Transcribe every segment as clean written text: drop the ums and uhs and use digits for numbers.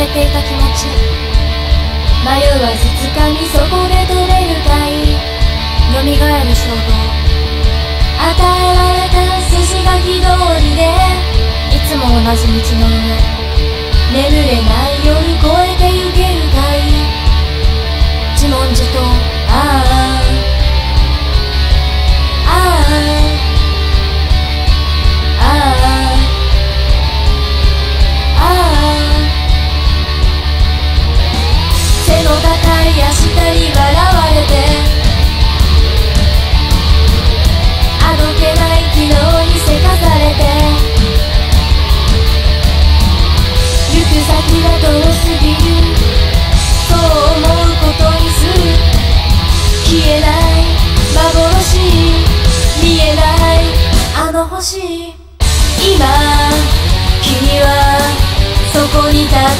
ていた気持ち、迷わず掴みそこで取れるかい。蘇る衝動、与えられた筋書き通りで、いつも同じ道の上、眠れない夜越えてゆけるかい。自問自答、あああああああ、背の高い足下に笑われて、あどけない昨日にせかされて、行く先が遠すぎる、そう思うことにする。消えない幻、見えないあの星。今君はそこに立って、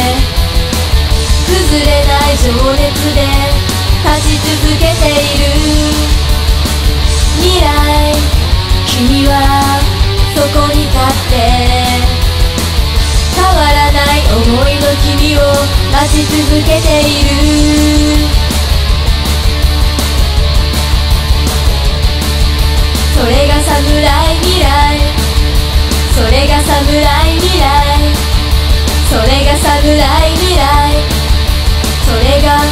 崩れない情熱で立ち続けている。未来、君はそこに立って、変わらない想いの君を待ち続けている。それが侍未来、それが侍未来、それが侍未来、それが